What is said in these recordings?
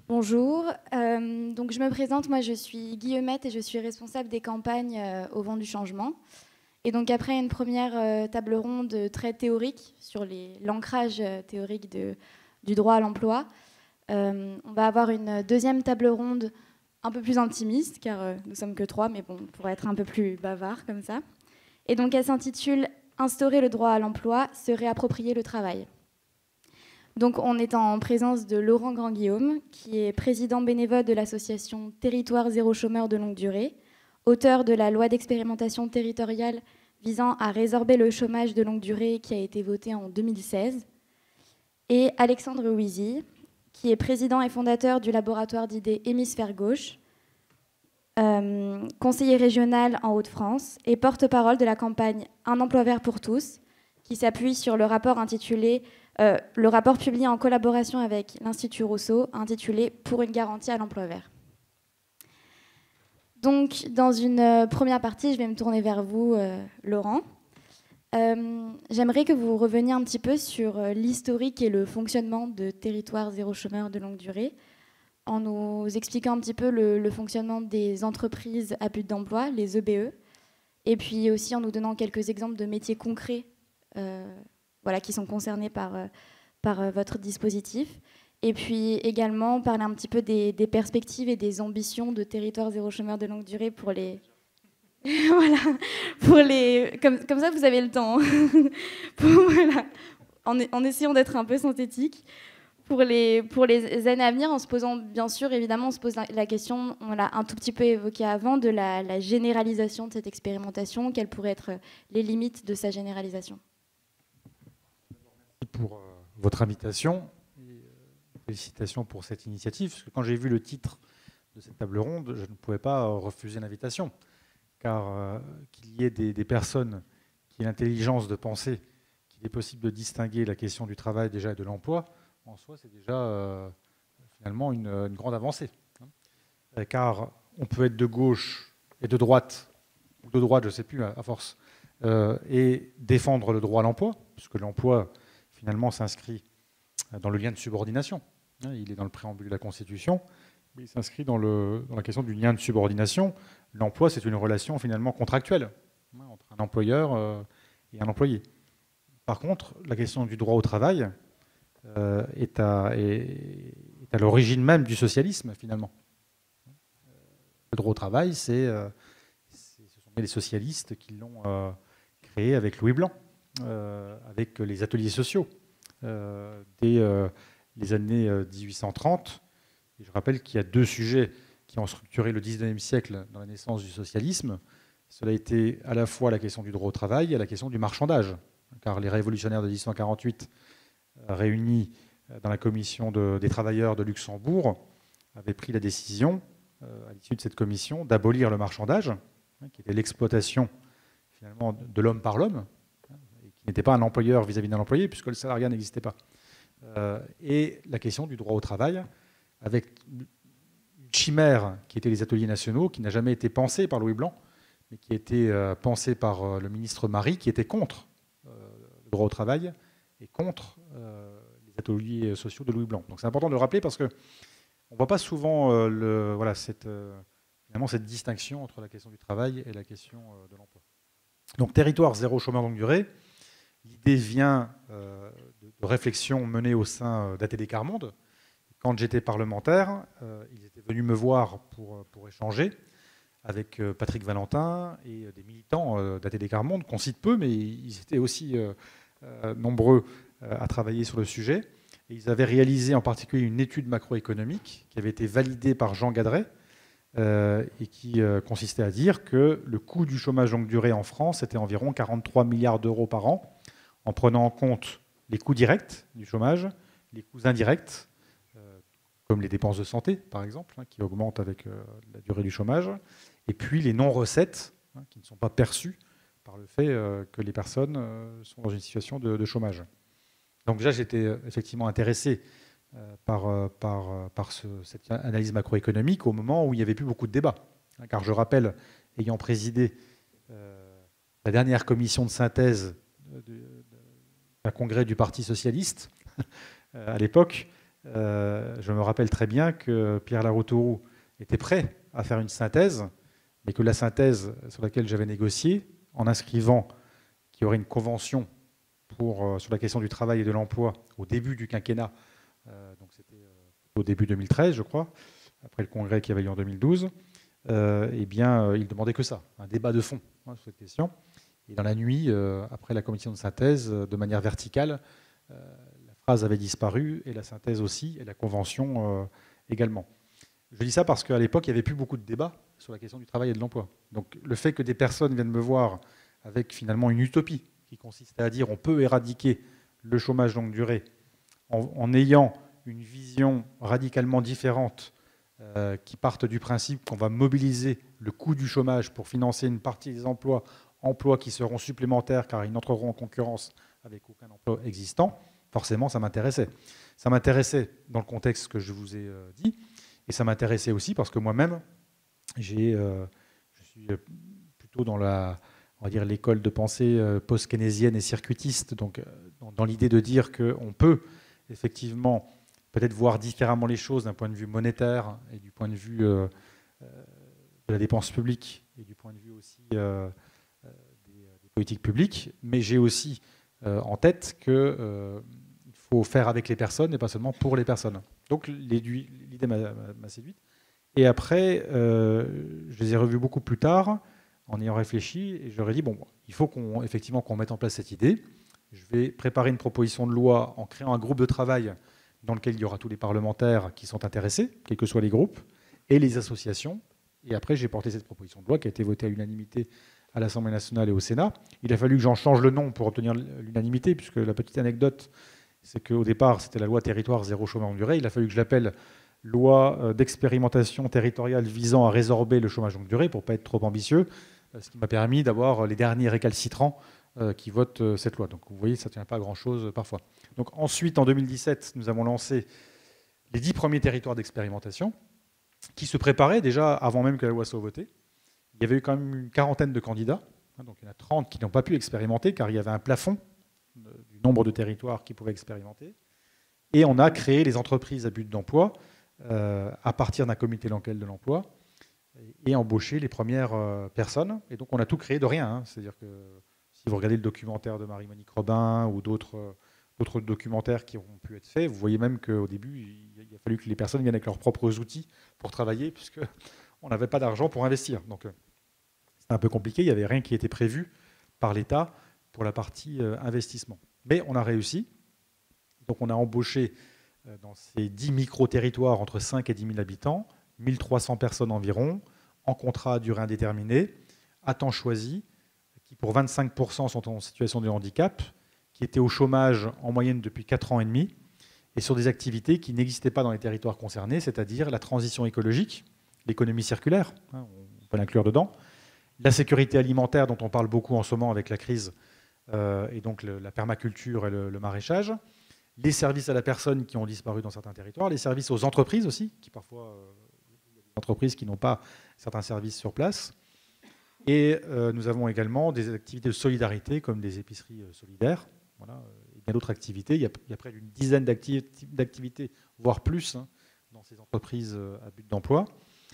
Bonjour, donc je me présente, moi je suis Guillemette et je suis responsable des campagnes au Vent du Changement. Et donc après une première table ronde très théorique sur l'ancrage théorique du droit à l'emploi, on va avoir une deuxième table ronde un peu plus intimiste, car nous sommes que trois, mais bon, pour être un peu plus bavard comme ça. Et donc elle s'intitule Instaurer le droit à l'emploi, se réapproprier le travail. Donc on est en présence de Laurent Grand-Guillaume, qui est président bénévole de l'association Territoire zéro chômeur de longue durée, auteur de la loi d'expérimentation territoriale visant à résorber le chômage de longue durée qui a été votée en 2016, et Alexandre Ouizy, qui est président et fondateur du laboratoire d'idées Hémisphère Gauche, conseiller régional en Hauts-de-France et porte-parole de la campagne Un emploi vert pour tous, qui s'appuie sur le rapport publié en collaboration avec l'Institut Rousseau, intitulé Pour une garantie à l'emploi vert. Donc, dans une première partie, je vais me tourner vers vous, Laurent. J'aimerais que vous reveniez un petit peu sur l'historique et le fonctionnement de Territoire zéro chômeur de longue durée, en nous expliquant un petit peu le fonctionnement des entreprises à but d'emploi, les EBE, et puis aussi en nous donnant quelques exemples de métiers concrets qui sont concernés par votre dispositif. Et puis également parler un petit peu des perspectives et des ambitions de Territoire zéro chômeur de longue durée pour les... voilà, comme ça vous avez le temps. Voilà. En essayant d'être un peu synthétique. Pour les années à venir, en se posant, bien sûr, évidemment, on se pose la question, on l'a un tout petit peu évoqué avant, de la généralisation de cette expérimentation, quelles pourraient être les limites de sa généralisation. Merci pour votre invitation et félicitations pour cette initiative, parce que quand j'ai vu le titre de cette table ronde, je ne pouvais pas refuser l'invitation, car qu'il y ait des personnes qui aient l'intelligence de penser qu'il est possible de distinguer la question du travail déjà et de l'emploi, en soi, c'est déjà finalement une grande avancée. Car on peut être de gauche et de droite, ou de droite, je ne sais plus, à force, et défendre le droit à l'emploi, puisque l'emploi, finalement, s'inscrit dans le lien de subordination. Il est dans le préambule de la Constitution, mais il s'inscrit dans la question du lien de subordination. L'emploi, c'est une relation finalement contractuelle entre un employeur et un employé. Par contre, la question du droit au travail est à l'origine même du socialisme, finalement. Le droit au travail, ce sont les socialistes qui l'ont créé avec Louis Blanc, avec les ateliers sociaux dès les années 1830. Et je rappelle qu'il y a deux sujets qui ont structuré le 19e siècle dans la naissance du socialisme. Cela a été à la fois la question du droit au travail et la question du marchandage, car les révolutionnaires de 1848 réunis dans la commission des travailleurs de Luxembourg avaient pris la décision, à l'issue de cette commission, d'abolir le marchandage, qui était l'exploitation finalement de l'homme par l'homme, et qui n'était pas un employeur vis-à-vis d'un employé, puisque le salariat n'existait pas. Et la question du droit au travail, avec une chimère qui était les ateliers nationaux, qui n'a jamais été pensée par Louis Blanc, mais qui a été pensée par le ministre Marie, qui était contre le droit au travail et contre les ateliers sociaux de Louis Blanc. Donc c'est important de le rappeler parce qu'on ne voit pas souvent cette distinction entre la question du travail et la question de l'emploi. Donc territoire zéro chômeur longue durée, l'idée vient de réflexions menées au sein d'ATD Quart Monde. Quand j'étais parlementaire, ils étaient venus me voir pour échanger avec Patrick Valentin et des militants d'ATD Quart Monde, qu'on cite peu, mais ils étaient aussi nombreux à travailler sur le sujet. Et ils avaient réalisé en particulier une étude macroéconomique qui avait été validée par Jean Gadret et qui consistait à dire que le coût du chômage longue durée en France était environ 43 milliards d'euros par an, en prenant en compte les coûts directs du chômage, les coûts indirects, comme les dépenses de santé, par exemple, qui augmentent avec la durée du chômage, et puis les non-recettes, qui ne sont pas perçues par le fait que les personnes sont dans une situation de chômage. Donc déjà, j'étais effectivement intéressé par cette analyse macroéconomique au moment où il n'y avait plus beaucoup de débats. Car je rappelle, ayant présidé la dernière commission de synthèse d'un congrès du Parti socialiste, à l'époque, je me rappelle très bien que Pierre Laroutourou était prêt à faire une synthèse, mais que la synthèse sur laquelle j'avais négocié, en inscrivant qu'il y aurait une convention sur la question du travail et de l'emploi au début du quinquennat, donc c'était au début 2013, je crois, après le congrès qui avait lieu en 2012, eh bien, il demandait que ça, un débat de fond sur cette question. Et dans la nuit, après la commission de synthèse, de manière verticale, la phrase avait disparu, et la synthèse aussi, et la convention également. Je dis ça parce qu'à l'époque, il n'y avait plus beaucoup de débats sur la question du travail et de l'emploi. Donc le fait que des personnes viennent me voir avec finalement une utopie qui consiste à dire on peut éradiquer le chômage longue durée en ayant une vision radicalement différente qui parte du principe qu'on va mobiliser le coût du chômage pour financer une partie des emplois qui seront supplémentaires car ils n'entreront en concurrence avec aucun emploi existant, forcément ça m'intéressait. Ça m'intéressait dans le contexte que je vous ai dit, et ça m'intéressait aussi parce que moi-même, je suis plutôt dans on va dire l'école de pensée post-keynésienne et circuitiste, donc dans l'idée de dire qu'on peut effectivement peut-être voir différemment les choses d'un point de vue monétaire et du point de vue de la dépense publique et du point de vue aussi des politiques publiques, mais j'ai aussi en tête qu'il faut faire avec les personnes et pas seulement pour les personnes. Donc l'idée m'a séduite. Et après, je les ai revus beaucoup plus tard, en ayant réfléchi, et je leur ai dit, bon, il faut effectivement qu'on mette en place cette idée. Je vais préparer une proposition de loi en créant un groupe de travail dans lequel il y aura tous les parlementaires qui sont intéressés, quels que soient les groupes, et les associations. Et après, j'ai porté cette proposition de loi qui a été votée à l'unanimité à l'Assemblée nationale et au Sénat. Il a fallu que j'en change le nom pour obtenir l'unanimité, puisque la petite anecdote, c'est qu'au départ, c'était la loi territoire zéro chômage longue durée. Il a fallu que je l'appelle loi d'expérimentation territoriale visant à résorber le chômage longue durée, pour ne pas être trop ambitieux, ce qui m'a permis d'avoir les derniers récalcitrants qui votent cette loi. Donc vous voyez, ça ne tient pas à grand-chose parfois. Donc ensuite, en 2017, nous avons lancé les 10 premiers territoires d'expérimentation qui se préparaient déjà avant même que la loi soit votée. Il y avait eu quand même une quarantaine de candidats, donc il y en a 30 qui n'ont pas pu expérimenter car il y avait un plafond du nombre de territoires qui pouvaient expérimenter. Et on a créé les entreprises à but d'emploi à partir d'un comité local de l'emploi et embauché les premières personnes. Et donc on a tout créé de rien. C'est-à-dire que si vous regardez le documentaire de Marie-Monique Robin ou d'autres documentaires qui ont pu être faits, vous voyez même qu'au début, il a fallu que les personnes viennent avec leurs propres outils pour travailler, puisqu'on n'avait pas d'argent pour investir. Donc c'était un peu compliqué, il n'y avait rien qui était prévu par l'État pour la partie investissement. Mais on a réussi. Donc on a embauché dans ces 10 micro-territoires entre 5 et 10 000 habitants, 1300 personnes environ, en contrat à durée indéterminée, à temps choisi, qui pour 25% sont en situation de handicap, qui étaient au chômage en moyenne depuis 4 ans et demi, et sur des activités qui n'existaient pas dans les territoires concernés, c'est-à-dire la transition écologique, l'économie circulaire, on peut l'inclure dedans, la sécurité alimentaire dont on parle beaucoup en ce moment avec la crise, et donc la permaculture et le maraîchage, les services à la personne qui ont disparu dans certains territoires, les services aux entreprises aussi, qui parfois, il y a des entreprises qui n'ont pas certains services sur place. Et nous avons également des activités de solidarité comme des épiceries solidaires, voilà, et bien d'autres activités. Il y a près d'une dizaine d'activités, voire plus, dans ces entreprises à but d'emploi.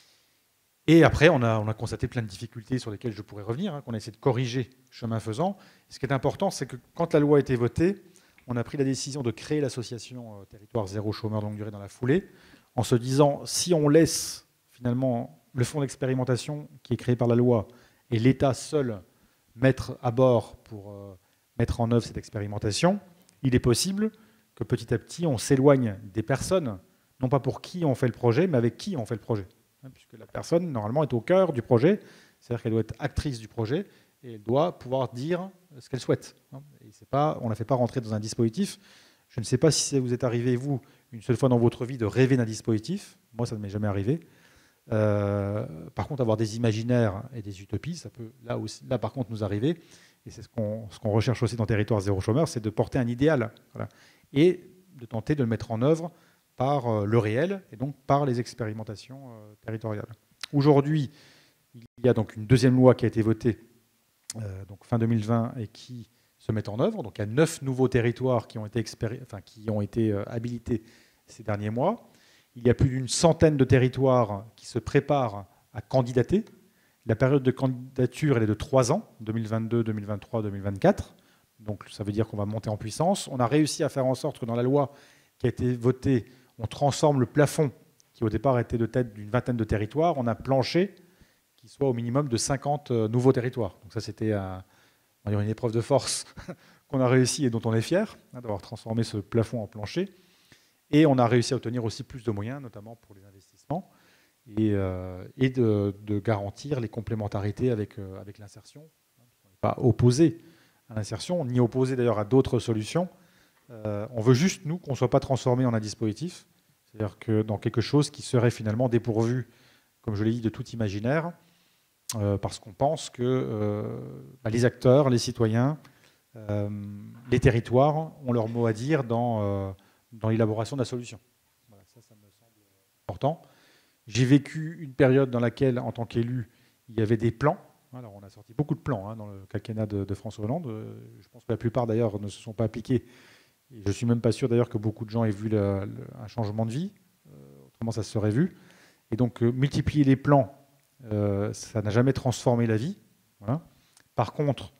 Et après, on a constaté plein de difficultés sur lesquelles je pourrais revenir, qu'on a essayé de corriger chemin faisant. Ce qui est important, c'est que quand la loi a été votée, on a pris la décision de créer l'association Territoire Zéro Chômeur de Longue Durée dans la foulée, en se disant, si on laisse finalement le fonds d'expérimentation qui est créé par la loi et l'État seul mettre à bord pour mettre en œuvre cette expérimentation, il est possible que petit à petit, on s'éloigne des personnes, non pas pour qui on fait le projet, mais avec qui on fait le projet. Puisque la personne, normalement, est au cœur du projet, c'est-à-dire qu'elle doit être actrice du projet, et elle doit pouvoir dire ce qu'elle souhaite. Et on ne la fait pas rentrer dans un dispositif. Je ne sais pas si ça vous est arrivé, vous, une seule fois dans votre vie, de rêver d'un dispositif. Moi, ça ne m'est jamais arrivé. Par contre, avoir des imaginaires et des utopies, ça peut là par contre nous arriver. Et c'est ce qu'on recherche aussi dans Territoire Zéro Chômeur, c'est de porter un idéal, voilà, et de tenter de le mettre en œuvre par le réel et donc par les expérimentations territoriales. Aujourd'hui, il y a donc une deuxième loi qui a été votée donc fin 2020 et qui se met en œuvre. Donc il y a 9 nouveaux territoires qui ont été habilités ces derniers mois. Il y a plus d'une centaine de territoires qui se préparent à candidater. La période de candidature, elle est de 3 ans, 2022, 2023, 2024. Donc ça veut dire qu'on va monter en puissance. On a réussi à faire en sorte que dans la loi qui a été votée, on transforme le plafond, qui au départ était de tête d'une vingtaine de territoires, on a planché qui soit au minimum de 50 nouveaux territoires. Donc ça, c'était une épreuve de force qu'on a réussi et dont on est fier, d'avoir transformé ce plafond en plancher. Et on a réussi à obtenir aussi plus de moyens, notamment pour les investissements, et de garantir les complémentarités avec l'insertion. On n'est pas opposé à l'insertion, ni opposé d'ailleurs à d'autres solutions. On veut juste, nous, qu'on ne soit pas transformé en un dispositif, c'est-à-dire que dans quelque chose qui serait finalement dépourvu, comme je l'ai dit, de tout imaginaire, parce qu'on pense que les acteurs, les citoyens, les territoires ont leur mot à dire dans l'élaboration de la solution. Voilà, ça me semble important. J'ai vécu une période dans laquelle, en tant qu'élu, il y avait des plans. Alors, on a sorti beaucoup de plans dans le quinquennat de François Hollande. Je pense que la plupart, d'ailleurs, ne se sont pas appliqués. Et je ne suis même pas sûr, d'ailleurs, que beaucoup de gens aient vu un changement de vie. Autrement, ça se serait vu. Et donc, multiplier les plans, ça n'a jamais transformé la vie. Voilà. Par contre,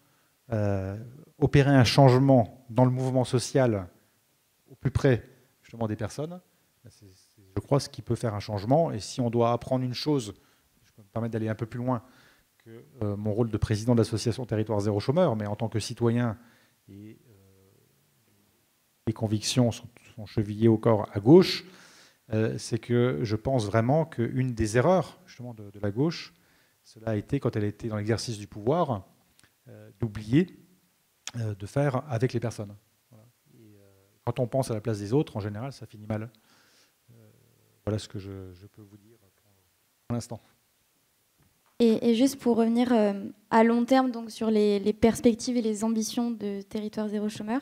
opérer un changement dans le mouvement social au plus près, justement, des personnes, c'est, je crois, ce qui peut faire un changement. Et si on doit apprendre une chose, je peux me permettre d'aller un peu plus loin que mon rôle de président de l'association Territoire Zéro Chômeur, mais en tant que citoyen, et les convictions sont chevillées au corps à gauche, c'est que je pense vraiment qu'une des erreurs, justement, de la gauche, cela a été, quand elle était dans l'exercice du pouvoir, d'oublier de faire avec les personnes. Voilà. Et, quand on pense à la place des autres, en général, ça finit mal. Voilà ce que je peux vous dire pour l'instant. Et juste pour revenir à long terme donc sur les perspectives et les ambitions de Territoire Zéro Chômeur,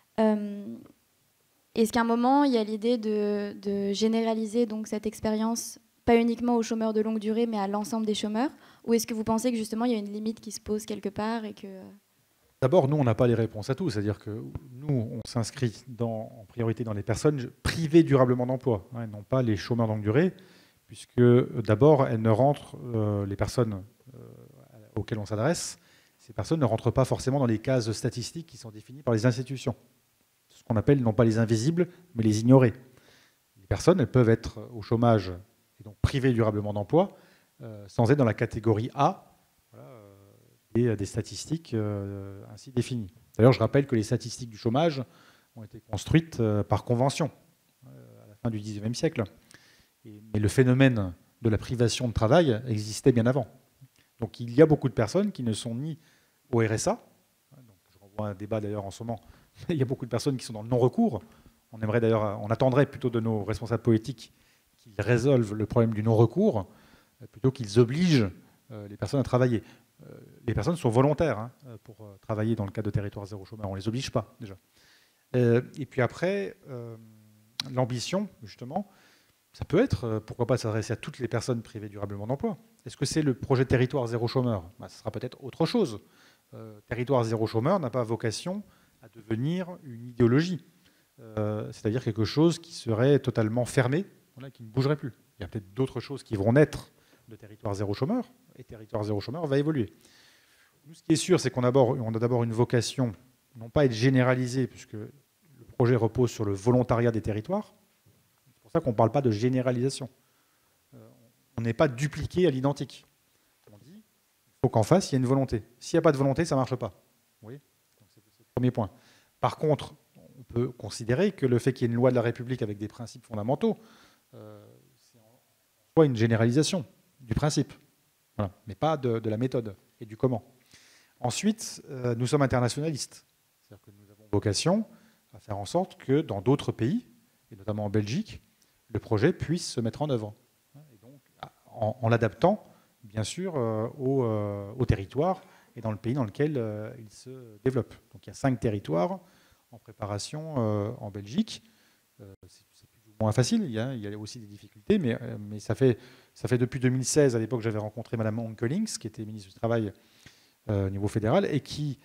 est-ce qu'à un moment, il y a l'idée de généraliser donc, cette expérience, pas uniquement aux chômeurs de longue durée, mais à l'ensemble des chômeurs? Ou est-ce que vous pensez que justement, il y a une limite qui se pose quelque part et que... D'abord, nous, on n'a pas les réponses à tout. C'est-à-dire que nous, on s'inscrit en priorité dans les personnes privées durablement d'emploi, non pas les chômeurs de longue durée, puisque d'abord, elles ne rentrent, les personnes auxquelles on s'adresse, ces personnes ne rentrent pas forcément dans les cases statistiques qui sont définies par les institutions. Ce qu'on appelle non pas les invisibles, mais les ignorés. Les personnes, elles peuvent être au chômage et donc privées durablement d'emploi, sans être dans la catégorie A, et des statistiques ainsi définies. D'ailleurs, je rappelle que les statistiques du chômage ont été construites par convention à la fin du XIXe siècle. Mais le phénomène de la privation de travail existait bien avant. Donc il y a beaucoup de personnes qui ne sont ni au RSA, donc je renvoie à un débat d'ailleurs en ce moment, il y a beaucoup de personnes qui sont dans le non-recours. On aimerait d'ailleurs, on attendrait plutôt de nos responsables politiques qu'ils résolvent le problème du non-recours, plutôt qu'ils obligent les personnes à travailler. Les personnes sont volontaires pour travailler dans le cadre de Territoire Zéro Chômeur. On ne les oblige pas, déjà. Et puis après, l'ambition, justement, ça peut être, pourquoi pas s'adresser à toutes les personnes privées durablement d'emploi. Est-ce que c'est le projet Territoire Zéro Chômeur? Ce sera peut-être autre chose. Territoire Zéro Chômeur n'a pas vocation à devenir une idéologie. C'est-à-dire quelque chose qui serait totalement fermé, qui ne bougerait plus. Il y a peut-être d'autres choses qui vont naître de Territoire Zéro Chômeur, et Territoire Zéro Chômeur va évoluer. Nous, ce qui est sûr, c'est qu'on a d'abord une vocation, non pas à être généralisé, puisque le projet repose sur le volontariat des territoires. C'est pour ça qu'on ne parle pas de généralisation. On n'est pas dupliqué à l'identique. On dit qu'il faut qu'en face, il y ait une volonté. S'il n'y a pas de volonté, ça ne marche pas. Vous voyez ? Donc, c'est le premier point. Par contre, on peut considérer que le fait qu'il y ait une loi de la République avec des principes fondamentaux, c'est en soi une généralisation du principe, voilà, mais pas de la méthode et du comment. Ensuite, nous sommes internationalistes. C'est-à-dire que nous avons vocation à faire en sorte que dans d'autres pays, et notamment en Belgique, le projet puisse se mettre en œuvre. Et donc, en l'adaptant, bien sûr, au territoire et dans le pays dans lequel il se développe. Donc il y a 5 territoires en préparation en Belgique. C'est plus ou moins facile, il y a aussi des difficultés, mais ça fait depuis 2016, à l'époque j'avais rencontré Mme Onkelings, qui était ministre du Travail au niveau fédéral, et qui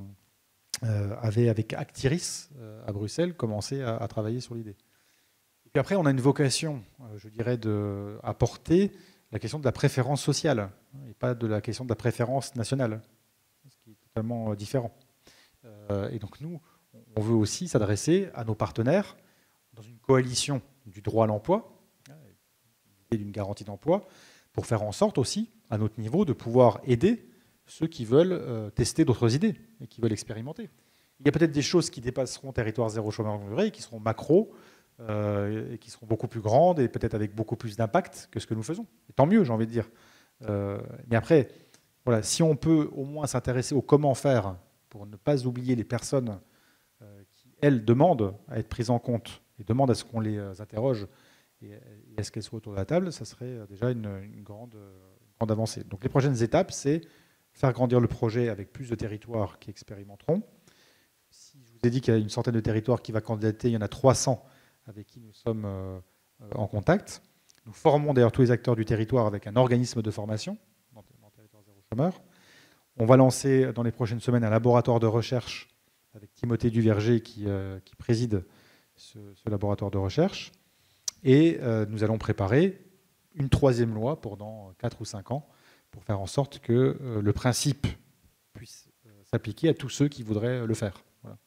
avait, avec Actiris à Bruxelles, commencé à travailler sur l'idée. Et puis après, on a une vocation, je dirais, à porter la question de la préférence sociale, et pas de la question de la préférence nationale, ce qui est totalement différent. Et donc nous, on veut aussi s'adresser à nos partenaires dans une coalition du droit à l'emploi, l'idée d'une garantie d'emploi, pour faire en sorte aussi, à notre niveau, de pouvoir aider ceux qui veulent tester d'autres idées et qui veulent expérimenter. Il y a peut-être des choses qui dépasseront territoire zéro chômeur de longue durée, qui seront macro, et qui seront beaucoup plus grandes et peut-être avec beaucoup plus d'impact que ce que nous faisons. Et tant mieux, j'ai envie de dire. Mais après, voilà, si on peut au moins s'intéresser au comment faire pour ne pas oublier les personnes qui, elles, demandent à être prises en compte et demandent à ce qu'on les interroge et à ce qu'elles soient autour de la table, ça serait déjà une grande avancée. Donc les prochaines étapes, c'est faire grandir le projet avec plus de territoires qui expérimenteront. Si je vous ai dit qu'il y a une centaine de territoires qui va candidater, il y en a 300 avec qui nous sommes en contact. Nous formons d'ailleurs tous les acteurs du territoire avec un organisme de formation dans Territoire Zéro Chômeur. On va lancer dans les prochaines semaines un laboratoire de recherche avec Timothée Duverger qui préside ce laboratoire de recherche. Et nous allons préparer une troisième loi pour dans 4 ou 5 ans pour faire en sorte que le principe puisse s'appliquer à tous ceux qui voudraient le faire. Voilà.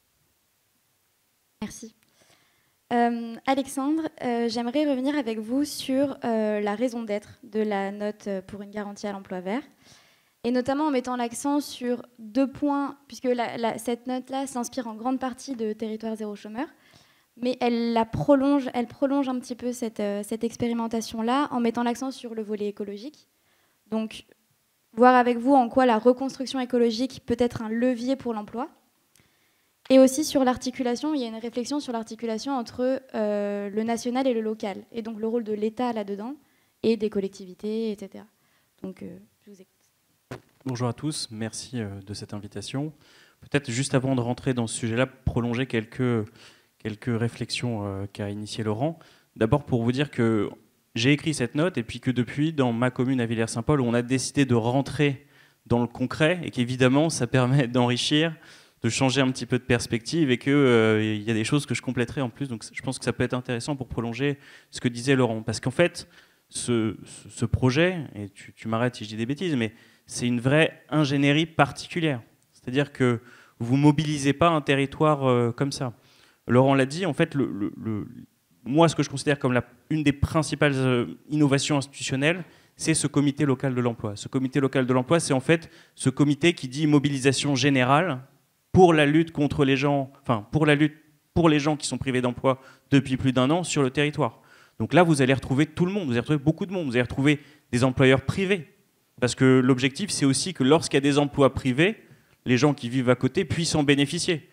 Merci. Alexandre, j'aimerais revenir avec vous sur la raison d'être de la note pour une garantie à l'emploi vert, et notamment en mettant l'accent sur 2 points, puisque cette note-là s'inspire en grande partie de Territoire Zéro Chômeur, mais elle prolonge un petit peu cette expérimentation-là en mettant l'accent sur le volet écologique. Donc, voir avec vous en quoi la reconstruction écologique peut être un levier pour l'emploi. Et aussi sur l'articulation, il y a une réflexion sur l'articulation entre le national et le local, et donc le rôle de l'État là-dedans, et des collectivités, etc. Donc, je vous écoute. Bonjour à tous, merci de cette invitation. Peut-être juste avant de rentrer dans ce sujet-là, prolonger quelques réflexions qu'a initié Laurent. D'abord pour vous dire que j'ai écrit cette note et puis que depuis, dans ma commune à Villers-Saint-Paul, on a décidé de rentrer dans le concret et qu'évidemment, ça permet d'enrichir, de changer un petit peu de perspective et qu'il y a des choses que je compléterai en plus. Donc je pense que ça peut être intéressant pour prolonger ce que disait Laurent. Parce qu'en fait, ce projet, et tu m'arrêtes si je dis des bêtises, mais c'est une vraie ingénierie particulière. C'est-à-dire que vous ne mobilisez pas un territoire comme ça. Laurent l'a dit, en fait, moi, ce que je considère comme une des principales innovations institutionnelles, c'est ce comité local de l'emploi. Ce comité local de l'emploi, c'est en fait ce comité qui dit mobilisation générale pour la lutte contre les gens, enfin, pour les gens qui sont privés d'emploi depuis plus d'1 an sur le territoire. Donc là, vous allez retrouver tout le monde, vous allez retrouver beaucoup de monde, vous allez retrouver des employeurs privés. Parce que l'objectif, c'est aussi que lorsqu'il y a des emplois privés, les gens qui vivent à côté puissent en bénéficier.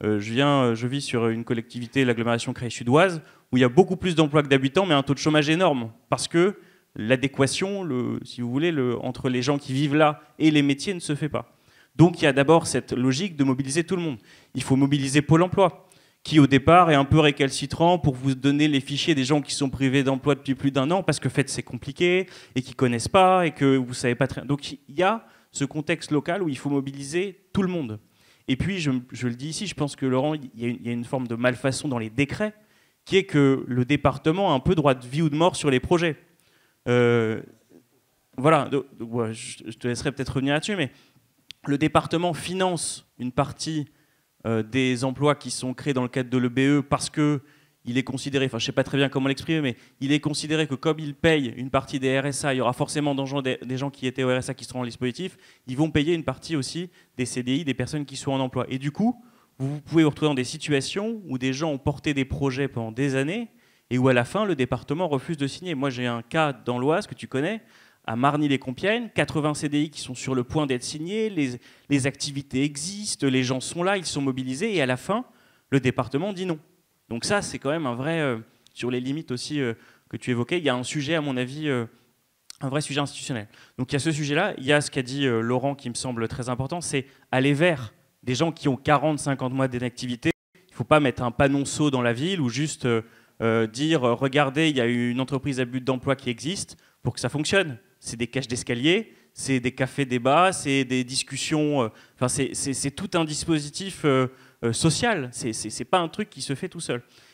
Je vis sur une collectivité, l'agglomération Creil-Sud-Oise, où il y a beaucoup plus d'emplois que d'habitants, mais un taux de chômage énorme. Parce que l'adéquation, si vous voulez, entre les gens qui vivent là et les métiers ne se fait pas. Donc il y a d'abord cette logique de mobiliser tout le monde. Il faut mobiliser Pôle emploi, qui au départ est un peu récalcitrant pour vous donner les fichiers des gens qui sont privés d'emploi depuis plus d'1 an, parce que c'est compliqué, et qui ne connaissent pas, et que vous ne savez pas très bien. Donc il y a ce contexte local où il faut mobiliser tout le monde. Et puis, je le dis ici, je pense que Laurent, il y a une forme de malfaçon dans les décrets, qui est que le département a un peu droit de vie ou de mort sur les projets. Voilà, ouais, je te laisserai peut-être revenir là-dessus, mais le département finance une partie des emplois qui sont créés dans le cadre de l'EBE parce qu'il est considéré, enfin je ne sais pas très bien comment l'exprimer, mais il est considéré que comme il paye une partie des RSA, il y aura forcément des gens qui étaient au RSA qui seront en dispositif, ils vont payer une partie aussi des CDI, des personnes qui sont en emploi. Et du coup, vous pouvez vous retrouver dans des situations où des gens ont porté des projets pendant des années et où à la fin, le département refuse de signer. Moi, j'ai un cas dans l'Oise que tu connais, à Marny-les-Compiègnes, 80 CDI qui sont sur le point d'être signés, les activités existent, les gens sont là, ils sont mobilisés, et à la fin, le département dit non. Donc ça, c'est quand même un vrai, sur les limites aussi que tu évoquais, il y a un sujet, à mon avis, un vrai sujet institutionnel. Donc il y a ce sujet-là, il y a ce qu'a dit Laurent qui me semble très important, c'est aller vers des gens qui ont 40-50 mois d'inactivité. Il ne faut pas mettre un panonceau dans la ville ou juste dire « Regardez, il y a une entreprise à but d'emploi qui existe » pour que ça fonctionne. C'est des cages d'escalier, c'est des cafés-débats, c'est des discussions. C'est tout un dispositif social. C'est pas un truc qui se fait tout seul.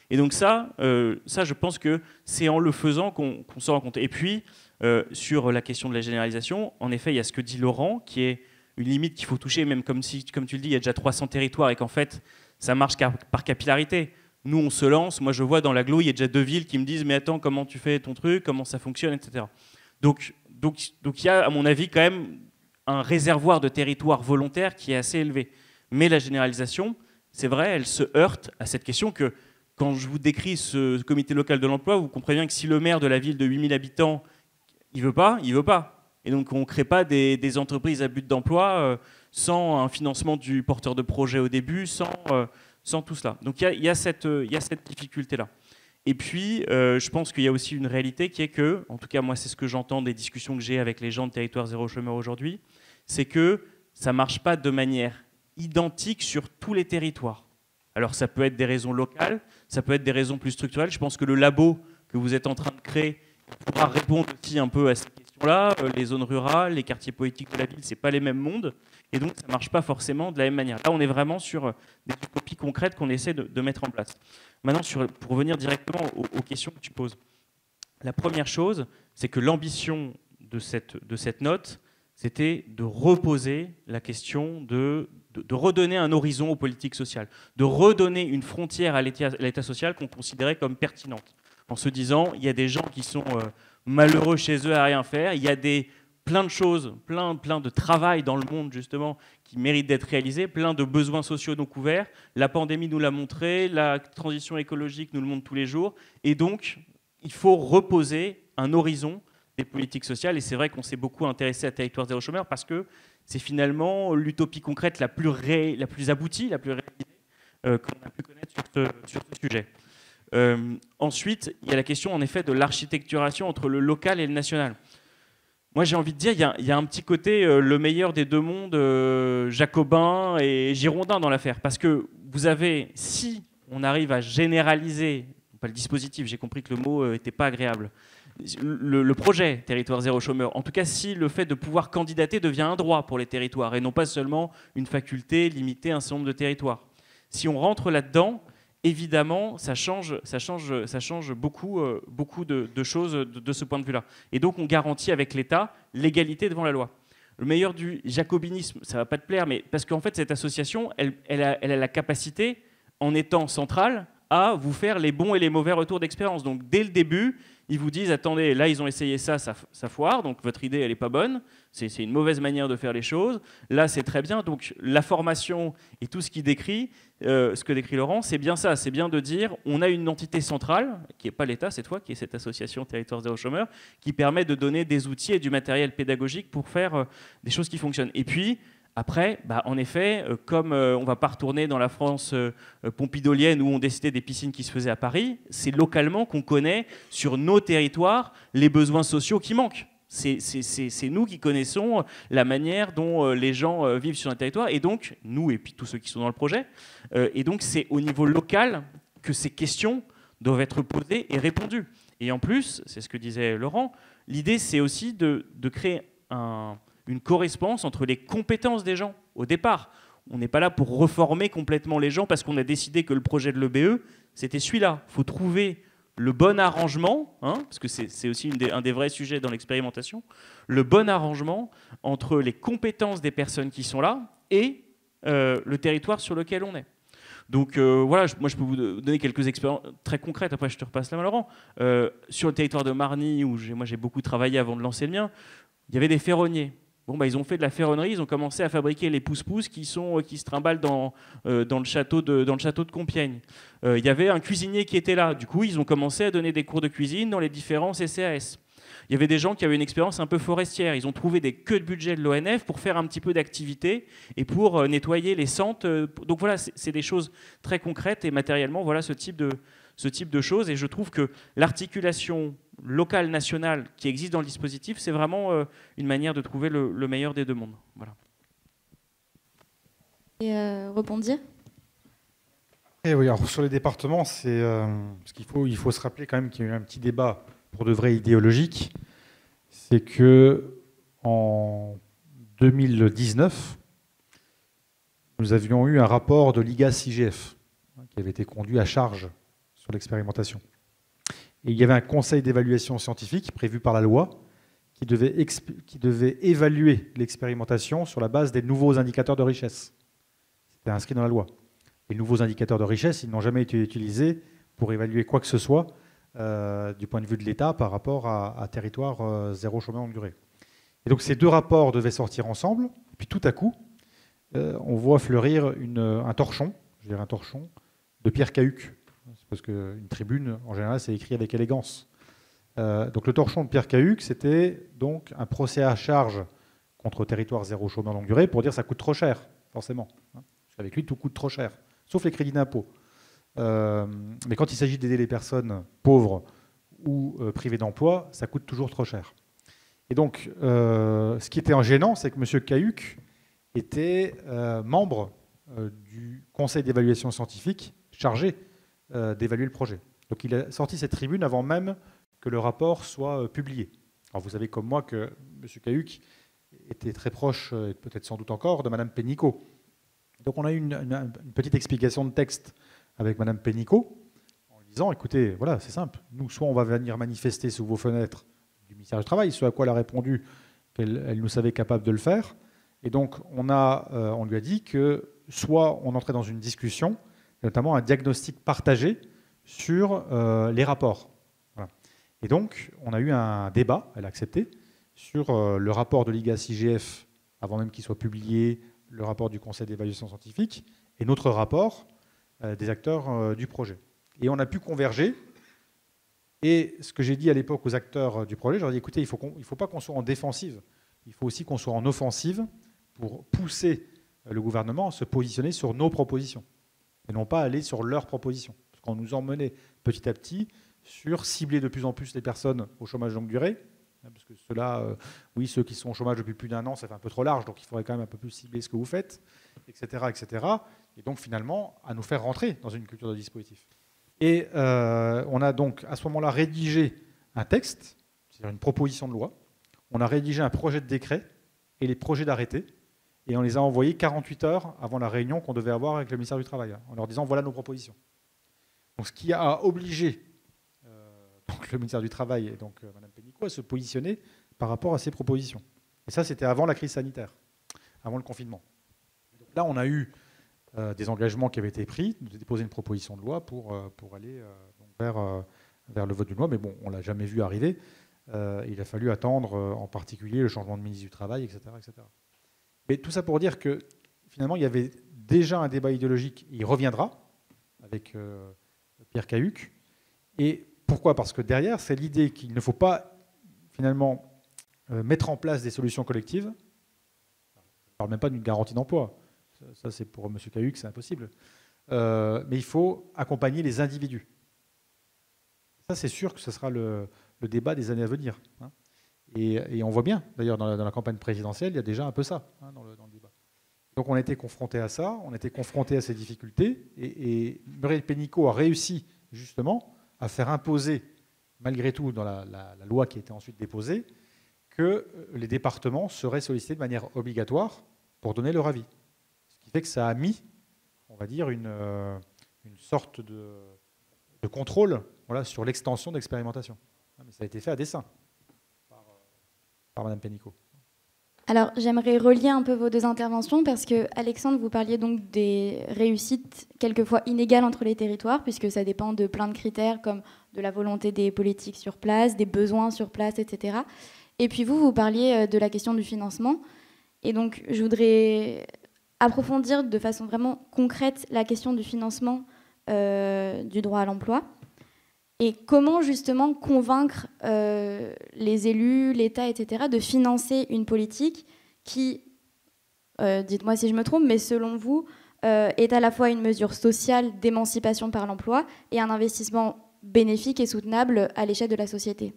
Et donc ça, je pense que c'est en le faisant qu'on s'en rend compte. Et puis, sur la question de la généralisation, en effet, il y a ce que dit Laurent, qui est une limite qu'il faut toucher, même comme tu le dis, il y a déjà 300 territoires et qu'en fait, ça marche par capillarité. Nous, on se lance. Moi, je vois dans l'agglo, il y a déjà 2 villes qui me disent « Mais attends, comment tu fais ton truc? Comment ça fonctionne ?» etc. Donc, il y a, à mon avis, quand même un réservoir de territoire volontaire qui est assez élevé. Mais la généralisation, c'est vrai, elle se heurte à cette question que, quand je vous décris ce comité local de l'emploi, vous comprenez bien que si le maire de la ville de 8000 habitants, il veut pas. Et donc, on ne crée pas des entreprises à but d'emploi sans un financement du porteur de projet au début, sans tout cela. Donc, il y a cette difficulté-là. Et puis, je pense qu'il y a aussi une réalité qui est que, en tout cas, moi, c'est ce que j'entends des discussions que j'ai avec les gens de Territoire Zéro Chômeur aujourd'hui, c'est que ça ne marche pas de manière identique sur tous les territoires. Alors, ça peut être des raisons locales, ça peut être des raisons plus structurelles. Je pense que le labo que vous êtes en train de créer pourra répondre aussi un peu à ces questions-là. Les zones rurales, les quartiers poétiques de la ville, ce n'est pas les mêmes mondes. Et donc, ça ne marche pas forcément de la même manière. Là, on est vraiment sur des utopies concrètes qu'on essaie de mettre en place. Maintenant, pour revenir directement aux questions que tu poses. La première chose, c'est que l'ambition de cette note, c'était de reposer la question de redonner un horizon aux politiques sociales, de redonner une frontière à l'État social qu'on considérait comme pertinente, en se disant, il y a des gens qui sont malheureux chez eux à rien faire, il y a plein de choses, plein de travail dans le monde justement qui méritent d'être réalisé, plein de besoins sociaux non couverts. La pandémie nous l'a montré, la transition écologique nous le montre tous les jours, et donc il faut reposer un horizon des politiques sociales. Et c'est vrai qu'on s'est beaucoup intéressé à Territoire Zéro Chômeur parce que c'est finalement l'utopie concrète la plus aboutie, la plus réalisée qu'on a pu connaître sur ce sujet. Ensuite, il y a la question en effet de l'architecturation entre le local et le national. Moi, j'ai envie de dire, il y a un petit côté le meilleur des deux mondes, jacobin et girondin dans l'affaire. Parce que vous avez, si on arrive à généraliser, pas le dispositif, j'ai compris que le mot n'était pas agréable, le projet Territoire Zéro Chômeur, en tout cas si le fait de pouvoir candidater devient un droit pour les territoires et non pas seulement une faculté limitée à un certain nombre de territoires. Si on rentre là-dedans, évidemment, ça change beaucoup de choses de ce point de vue-là. Et donc, on garantit avec l'État l'égalité devant la loi. Le meilleur du jacobinisme, ça ne va pas te plaire, mais parce qu'en fait, cette association, elle a la capacité, en étant centrale, à vous faire les bons et les mauvais retours d'expérience. Donc, dès le début, ils vous disent, attendez, là, ils ont essayé ça foire, donc votre idée, elle n'est pas bonne, c'est une mauvaise manière de faire les choses. Là, c'est très bien. Donc, la formation et tout ce qu'il décrit, ce que décrit Laurent, c'est bien ça. C'est bien de dire, on a une entité centrale, qui n'est pas l'État cette fois, qui est cette association Territoire Zéro Chômeur, qui permet de donner des outils et du matériel pédagogique pour faire des choses qui fonctionnent. Et puis, après, en effet, comme on ne va pas retourner dans la France pompidolienne où on décidait des piscines qui se faisaient à Paris, c'est localement qu'on connaît sur nos territoires les besoins sociaux qui manquent. C'est nous qui connaissons la manière dont les gens vivent sur un territoire, et donc, nous et puis tous ceux qui sont dans le projet, et donc c'est au niveau local que ces questions doivent être posées et répondues. Et en plus, c'est ce que disait Laurent, l'idée c'est aussi de créer une correspondance entre les compétences des gens au départ. On n'est pas là pour reformer complètement les gens parce qu'on a décidé que le projet de l'EBE, c'était celui-là. Il faut trouver le bon arrangement, parce que c'est aussi un des vrais sujets dans l'expérimentation, le bon arrangement entre les compétences des personnes qui sont là et le territoire sur lequel on est. Donc voilà, moi je peux vous donner quelques expériences très concrètes, après je te repasse la main Laurent. Sur le territoire de Marny, où moi j'ai beaucoup travaillé avant de lancer le mien, il y avait des ferronniers. Bon, ils ont fait de la ferronnerie, ils ont commencé à fabriquer les pousse-pousse qui se trimballent dans le château de Compiègne. Il y avait un cuisinier qui était là. Du coup, ils ont commencé à donner des cours de cuisine dans les différents CCAS. Il y avait des gens qui avaient une expérience un peu forestière. Ils ont trouvé des queues de budget de l'ONF pour faire un petit peu d'activité et pour nettoyer les sentes. Donc voilà, c'est des choses très concrètes et matériellement, voilà ce type de choses. Et je trouve que l'articulation locale, nationale qui existe dans le dispositif, c'est vraiment une manière de trouver le meilleur des deux mondes. Voilà. Et rebondir ? Et oui, alors sur les départements, parce qu'il faut se rappeler quand même qu'il y a eu un petit débat pour de vrai idéologique. C'est que en 2019, nous avions eu un rapport de l'IGAS-IGF qui avait été conduit à charge sur l'expérimentation. Et il y avait un conseil d'évaluation scientifique prévu par la loi qui devait évaluer l'expérimentation sur la base des nouveaux indicateurs de richesse. C'était inscrit dans la loi. Les nouveaux indicateurs de richesse, ils n'ont jamais été utilisés pour évaluer quoi que ce soit du point de vue de l'État par rapport à territoire zéro chômeur longue durée. Et donc ces deux rapports devaient sortir ensemble, et puis tout à coup, on voit fleurir un torchon, je dirais un torchon, de Pierre Cahuc. C'est parce qu'une tribune, en général, c'est écrit avec élégance. Donc le torchon de Pierre Cahuc, c'était donc un procès à charge contre territoire zéro chômeur longue durée pour dire que ça coûte trop cher, forcément. Parce qu'avec lui, tout coûte trop cher, sauf les crédits d'impôt. Mais quand il s'agit d'aider les personnes pauvres ou privées d'emploi, ça coûte toujours trop cher. Et donc, ce qui était gênant, c'est que M. Cahuc était membre du conseil d'évaluation scientifique chargé d'évaluer le projet. Donc il a sorti cette tribune avant même que le rapport soit publié. Alors vous savez comme moi que M. Cahuc était très proche, et peut-être sans doute encore, de Mme Pénicaud. Donc on a eu une petite explication de texte avec Mme Pénicaud, en lui disant, écoutez, voilà, c'est simple, nous, soit on va venir manifester sous vos fenêtres du ministère du Travail, ce à quoi elle a répondu qu'elle nous savait capable de le faire. Et donc on lui a dit que soit on entrait dans une discussion, notamment un diagnostic partagé sur les rapports. Voilà. Et donc, on a eu un débat, elle a accepté, sur le rapport de l'IGAS-IGF, avant même qu'il soit publié, le rapport du Conseil d'évaluation scientifique, et notre rapport des acteurs du projet. Et on a pu converger. Et ce que j'ai dit à l'époque aux acteurs du projet, je leur ai dit, écoutez, il ne faut pas qu'on soit en défensive, il faut aussi qu'on soit en offensive pour pousser le gouvernement à se positionner sur nos propositions, et non pas aller sur leurs propositions. Parce qu'on nous emmenait petit à petit sur cibler de plus en plus les personnes au chômage longue durée, parce que ceux-là, oui, ceux qui sont au chômage depuis plus d'un an, ça fait un peu trop large, donc il faudrait quand même un peu plus cibler ce que vous faites, etc., etc. Et donc finalement, à nous faire rentrer dans une culture de dispositif. Et on a donc à ce moment-là rédigé un texte, c'est-à-dire une proposition de loi, on a rédigé un projet de décret et les projets d'arrêté, et on les a envoyés 48 heures avant la réunion qu'on devait avoir avec le ministère du Travail, en leur disant voilà nos propositions. Donc, ce qui a obligé donc le ministère du Travail et donc Mme Pénicaud à se positionner par rapport à ces propositions. Et ça, c'était avant la crise sanitaire, avant le confinement. Donc là, on a eu des engagements qui avaient été pris, de déposer une proposition de loi pour aller donc vers le vote d'une loi, mais bon, on ne l'a jamais vu arriver. Il a fallu attendre en particulier le changement de ministre du Travail, etc., etc. Mais tout ça pour dire que finalement, il y avait déjà un débat idéologique, il reviendra avec Pierre Cahuc. Et pourquoi ? Parce que derrière, c'est l'idée qu'il ne faut pas finalement mettre en place des solutions collectives. Je ne parle même pas d'une garantie d'emploi. Ça, c'est pour M. Cahuc, c'est impossible. Mais il faut accompagner les individus. Ça, c'est sûr que ce sera le débat des années à venir. Hein. Et on voit bien, d'ailleurs, dans la campagne présidentielle, il y a déjà un peu ça dans le débat. Donc on a été confronté à ça, on a été confronté à ces difficultés, et Muriel Pénicaud a réussi justement à faire imposer, malgré tout, dans la loi qui a été ensuite déposée, que les départements seraient sollicités de manière obligatoire pour donner leur avis. Ce qui fait que ça a mis, on va dire, une sorte de contrôle, voilà, sur l'extension d'expérimentation. Mais ça a été fait à dessein par Mme Pénicaud. Alors, j'aimerais relier un peu vos deux interventions parce que, Alexandre, vous parliez donc des réussites quelquefois inégales entre les territoires, puisque ça dépend de plein de critères comme de la volonté des politiques sur place, des besoins sur place, etc. Et puis vous parliez de la question du financement. Et donc, je voudrais approfondir de façon vraiment concrète la question du financement du droit à l'emploi. Et comment justement convaincre les élus, l'État, etc., de financer une politique qui, dites-moi si je me trompe, mais selon vous, est à la fois une mesure sociale d'émancipation par l'emploi et un investissement bénéfique et soutenable à l'échelle de la société.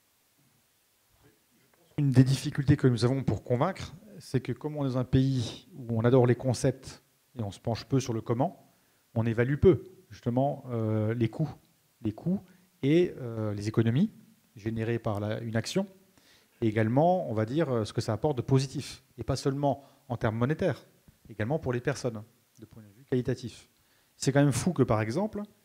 Une des difficultés que nous avons pour convaincre, c'est que comme on est dans un pays où on adore les concepts et on se penche peu sur le comment, on évalue peu justement les coûts et les économies générées par une action, et également, on va dire, ce que ça apporte de positif, et pas seulement en termes monétaires, également pour les personnes, de point de vue qualitatif. C'est quand même fou que, par exemple,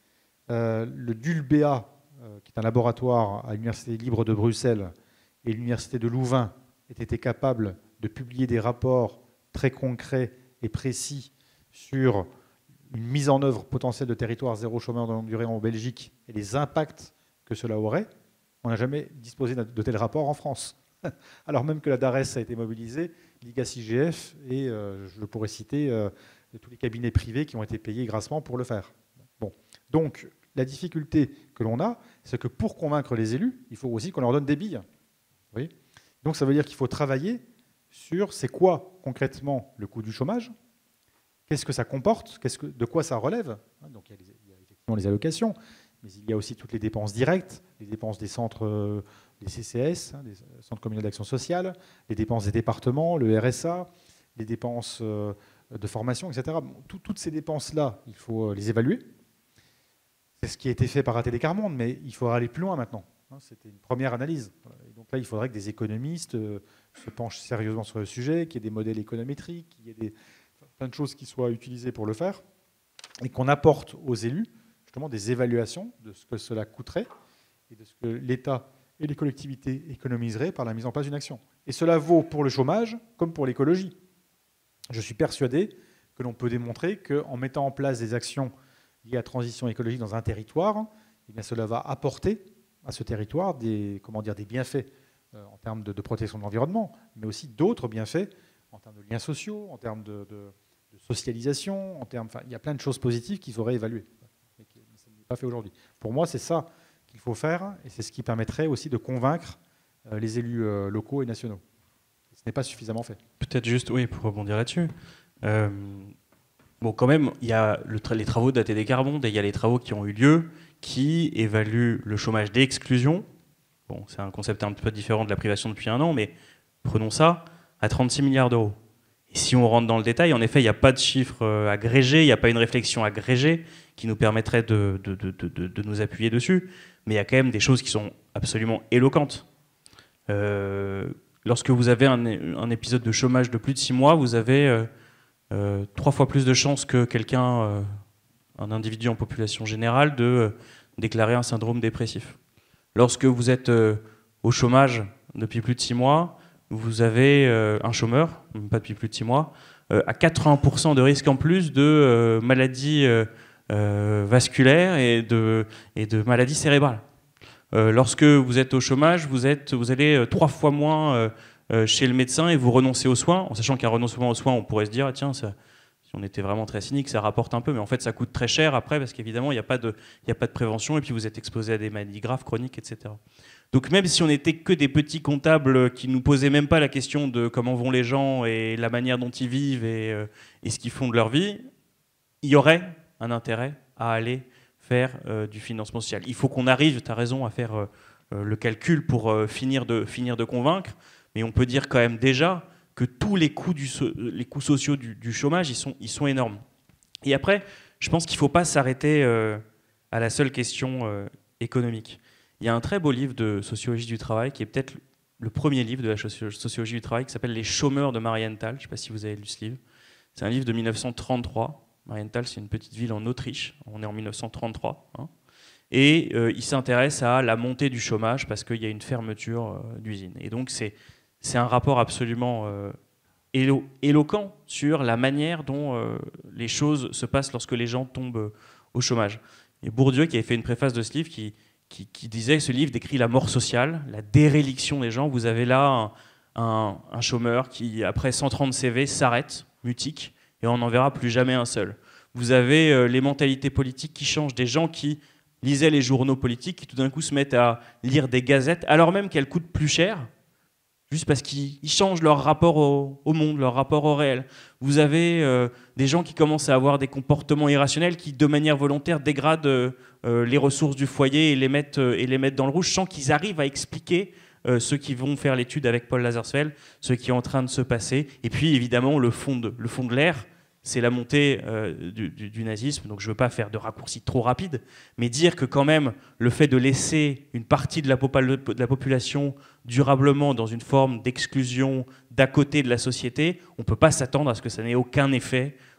le DULBA, qui est un laboratoire à l'Université libre de Bruxelles et l'Université de Louvain, aient été capables de publier des rapports très concrets et précis sur une mise en œuvre potentielle de territoire zéro chômeur de longue durée en Belgique et les impacts que cela aurait, on n'a jamais disposé de tels rapports en France. Alors même que la DARES a été mobilisée, l'IGAS-IGF et je pourrais citer tous les cabinets privés qui ont été payés grassement pour le faire. Bon. Donc la difficulté que l'on a, c'est que pour convaincre les élus, il faut aussi qu'on leur donne des billes. Vous voyez ? Donc ça veut dire qu'il faut travailler sur c'est quoi concrètement le coût du chômage, qu'est-ce que ça comporte, de quoi ça relève. Donc il y a effectivement les allocations, mais il y a aussi toutes les dépenses directes, les dépenses des centres, des CCS, des centres communaux d'action sociale, les dépenses des départements, le RSA, les dépenses de formation, etc. Toutes ces dépenses-là, il faut les évaluer. C'est ce qui a été fait par ATD Quart Monde, mais il faudra aller plus loin maintenant. C'était une première analyse. Et donc là, il faudrait que des économistes se penchent sérieusement sur le sujet, qu'il y ait des modèles économétriques, qu'il y ait plein de choses qui soient utilisées pour le faire, et qu'on apporte aux élus justement des évaluations de ce que cela coûterait et de ce que l'État et les collectivités économiseraient par la mise en place d'une action. Et cela vaut pour le chômage comme pour l'écologie. Je suis persuadé que l'on peut démontrer qu'en mettant en place des actions liées à la transition écologique dans un territoire, eh bien cela va apporter à ce territoire des bienfaits en termes de protection de l'environnement, mais aussi d'autres bienfaits en termes de liens sociaux, en termes de socialisation, il y a plein de choses positives qu'il faudrait évaluer, mais ça n'est pas fait aujourd'hui. Pour moi, c'est ça qu'il faut faire, et c'est ce qui permettrait aussi de convaincre les élus locaux et nationaux. Ce n'est pas suffisamment fait. Peut-être juste, oui, pour rebondir là-dessus. Bon, quand même, il y a les travaux d'ATD Quart Monde et il y a les travaux qui ont eu lieu qui évaluent le chômage d'exclusion. Bon, c'est un concept un peu différent de la privation depuis un an, mais prenons ça à 36 milliards d'euros. Et si on rentre dans le détail, en effet, il n'y a pas de chiffres agrégés, il n'y a pas une réflexion agrégée qui nous permettrait de nous appuyer dessus, mais il y a quand même des choses qui sont absolument éloquentes. Lorsque vous avez un épisode de chômage de plus de 6 mois, vous avez 3 fois plus de chances que quelqu'un, un individu en population générale, de déclarer un syndrome dépressif. Lorsque vous êtes au chômage depuis plus de 6 mois, vous avez un chômeur, pas depuis plus de 6 mois, à 80% de risque en plus de maladies vasculaires et de maladies cérébrales. Lorsque vous êtes au chômage, vous allez 3 fois moins chez le médecin et vous renoncez aux soins, en sachant qu'un renoncement aux soins, on pourrait se dire, tiens, si on était vraiment très cynique, ça rapporte un peu, mais en fait, ça coûte très cher après, parce qu'évidemment, il n'y a pas de prévention, et puis vous êtes exposé à des maladies graves, chroniques, etc. Donc même si on n'était que des petits comptables qui ne nous posaient même pas la question de comment vont les gens et la manière dont ils vivent et ce qu'ils font de leur vie, il y aurait un intérêt à aller faire du financement social. Il faut qu'on arrive, tu as raison, à faire le calcul pour finir de convaincre, mais on peut dire quand même déjà que tous les coûts sociaux du chômage, ils sont énormes. Et après, je pense qu'il ne faut pas s'arrêter à la seule question économique. Il y a un très beau livre de sociologie du travail, qui est peut-être le premier livre de la sociologie du travail, qui s'appelle « Les chômeurs » de Marienthal. Je ne sais pas si vous avez lu ce livre. C'est un livre de 1933. Marienthal, c'est une petite ville en Autriche. On est en 1933. Hein. Et il s'intéresse à la montée du chômage parce qu'il y a une fermeture d'usine. Et donc, c'est un rapport absolument éloquent sur la manière dont les choses se passent lorsque les gens tombent au chômage. Et Bourdieu, qui avait fait une préface de ce livre, qui disait que ce livre décrit la mort sociale, la déréliction des gens. Vous avez là un chômeur qui, après 130 CV, s'arrête, mutique, et on n'en verra plus jamais un seul. Vous avez les mentalités politiques qui changent, des gens qui lisaient les journaux politiques, qui tout d'un coup se mettent à lire des gazettes, alors même qu'elles coûtent plus cher, juste parce qu'ils changent leur rapport au monde, leur rapport au réel. Vous avez des gens qui commencent à avoir des comportements irrationnels qui, de manière volontaire, dégradent les ressources du foyer et les mettent dans le rouge, sans qu'ils arrivent à expliquer ceux qui vont faire l'étude avec Paul Lazarsfeld, ce qui est en train de se passer. Et puis, évidemment, le fond de l'air, c'est la montée du nazisme. Donc je ne veux pas faire de raccourcis trop rapides, mais dire que quand même le fait de laisser une partie de la population durablement dans une forme d'exclusion d'à côté de la société, on ne peut pas s'attendre à ce que ça n'ait aucun effet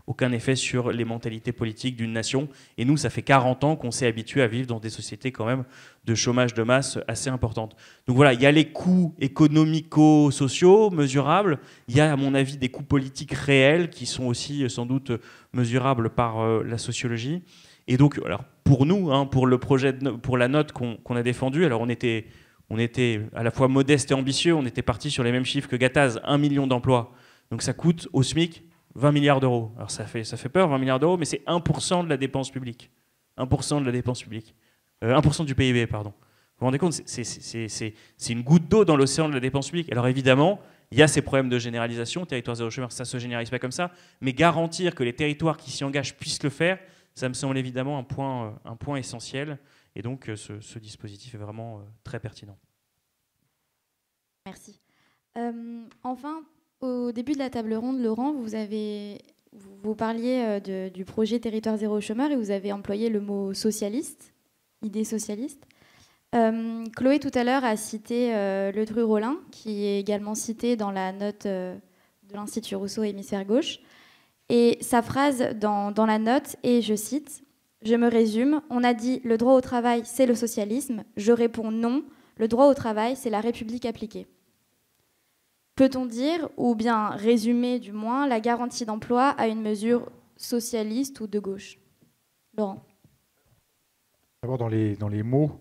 aucun effet sur les mentalités politiques d'une nation. Et nous, ça fait 40 ans qu'on s'est habitué à vivre dans des sociétés quand même de chômage de masse assez importantes. Donc voilà, il y a les coûts économico-sociaux mesurables, il y a à mon avis des coûts politiques réels qui sont aussi sans doute mesurables par la sociologie. Et donc, alors, pour nous, hein, pour le projet, pour la note qu'on a défendue, alors on était à la fois modeste et ambitieux, on était parti sur les mêmes chiffres que Gattaz, 1 million d'emplois. Donc ça coûte au SMIC 20 milliards d'euros. Alors ça fait peur, 20 milliards d'euros, mais c'est 1% de la dépense publique. 1% de la dépense publique. 1% du PIB, pardon. Vous vous rendez compte, c'est une goutte d'eau dans l'océan de la dépense publique. Alors évidemment, il y a ces problèmes de généralisation, territoire zéro chômeur, ça ne se généralise pas comme ça, mais garantir que les territoires qui s'y engagent puissent le faire, ça me semble évidemment un point essentiel. Et donc ce dispositif est vraiment très pertinent. Merci. Enfin, au début de la table ronde, Laurent, vous parliez du projet Territoire zéro chômeur et vous avez employé le mot socialiste, idée socialiste. Chloé, tout à l'heure, a cité Ledru-Rollin, qui est également cité dans la note de l'Institut Rousseau Hémisphère gauche. Et sa phrase dans la note est, je cite, « Je me résume, on a dit le droit au travail, c'est le socialisme. Je réponds non, le droit au travail, c'est la République appliquée. » Peut-on dire, ou bien résumer du moins, la garantie d'emploi à une mesure socialiste ou de gauche? Laurent. D'abord, dans les mots,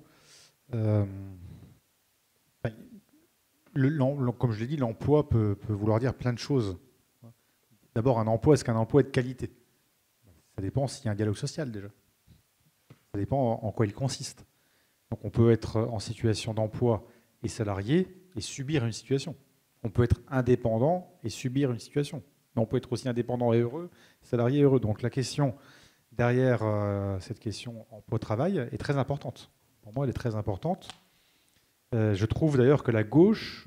comme je l'ai dit, l'emploi peut vouloir dire plein de choses. D'abord, un emploi, est-ce qu'un emploi est de qualité? Ça dépend s'il y a un dialogue social déjà. Ça dépend en quoi il consiste. Donc on peut être en situation d'emploi et salarié et subir une situation. On peut être indépendant et subir une situation. Mais on peut être aussi indépendant et heureux, salarié et heureux. Donc la question derrière cette question emploi-travail est très importante. Pour moi, elle est très importante. Je trouve d'ailleurs que la gauche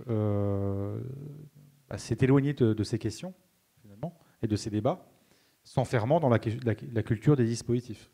s'est éloignée de ces questions, finalement, et de ces débats, s'enfermant dans la culture des dispositifs.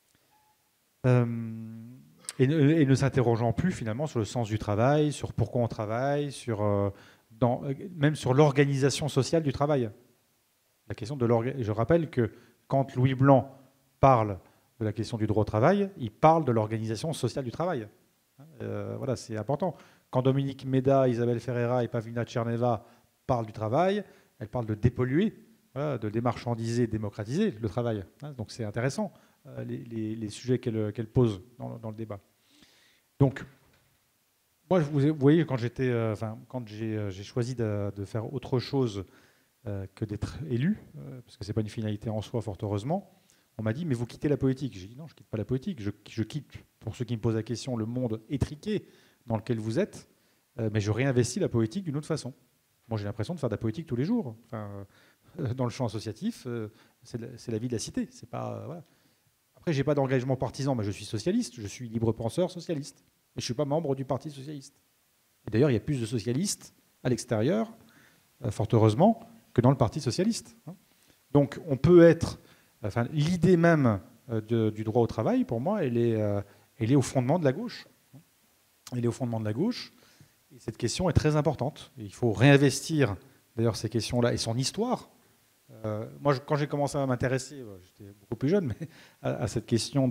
Et ne s'interrogeant plus, finalement, sur le sens du travail, sur pourquoi on travaille, même sur l'organisation sociale du travail. La question de je rappelle que quand Louis Blanc parle de la question du droit au travail, il parle de l'organisation sociale du travail. Voilà, c'est important. Quand Dominique Méda, Isabelle Ferreira et Pavlina Tcherneva parlent du travail, elles parlent de dépolluer, voilà, de démarchandiser, démocratiser le travail. Donc c'est intéressant, les sujets qu'elle pose dans le débat. Donc, moi, vous voyez, quand j'ai choisi de faire autre chose que d'être élu, parce que ce n'est pas une finalité en soi, fort heureusement, on m'a dit, mais vous quittez la politique. J'ai dit, non, je ne quitte pas la politique. Je quitte, pour ceux qui me posent la question, le monde étriqué dans lequel vous êtes, mais je réinvestis la politique d'une autre façon. Moi, j'ai l'impression de faire de la politique tous les jours. Enfin, dans le champ associatif, c'est la vie de la cité. C'est pas, voilà. Après, je n'ai pas d'engagement partisan, mais je suis socialiste. Je suis libre-penseur socialiste. Et je ne suis pas membre du Parti socialiste. Et d'ailleurs, il y a plus de socialistes à l'extérieur, fort heureusement, que dans le Parti socialiste. Donc, on peut être... Enfin, l'idée même du droit au travail, pour moi, elle est au fondement de la gauche. Elle est au fondement de la gauche. Et cette question est très importante. Et il faut réinvestir, d'ailleurs, ces questions-là et son histoire. Moi, quand j'ai commencé à m'intéresser, j'étais beaucoup plus jeune, mais à cette question